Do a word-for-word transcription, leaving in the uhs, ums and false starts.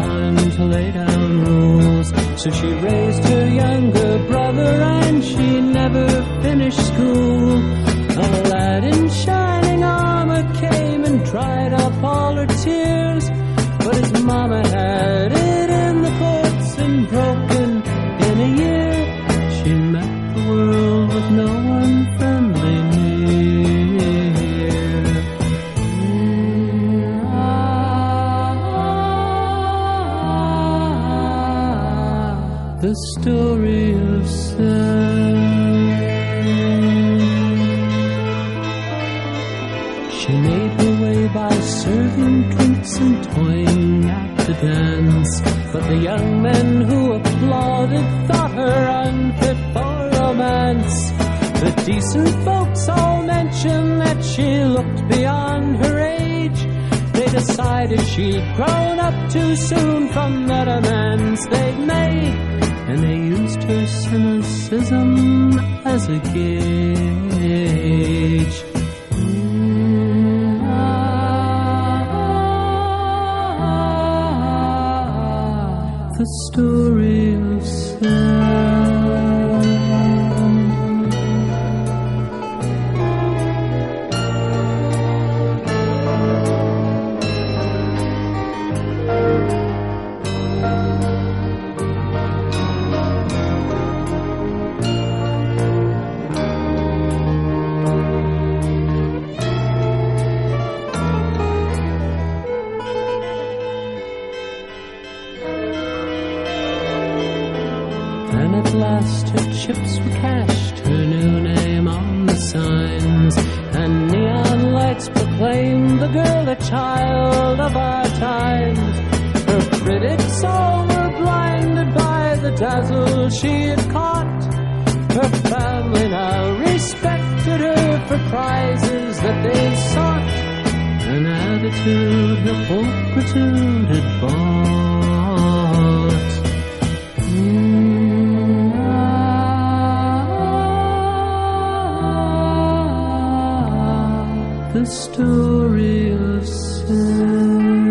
time to lay down rules. So she raised her younger brother and she never finished school. A lad in shining armor came and dried up all her tears, but his mama had it in the books and broken in a year. She met the world with no one friendly near. Mm, ah, the story of Sam. She made her way by serving drinks and toying at the dance, but the young men who applauded thought her unfit for romance. The decent folks all mentioned that she looked beyond her age. They decided she'd grown up too soon from the demands they'd made, and they used her cynicism as a gauge. The story of Sam. And at last her chips were cashed, her new name on the signs, and neon lights proclaimed the girl a child of our times. Her critics all were blinded by the dazzle she had caught. Her family now respected her for prizes that they sought, an attitude her pulchritude had bought. Mm, ah, the story of Sam.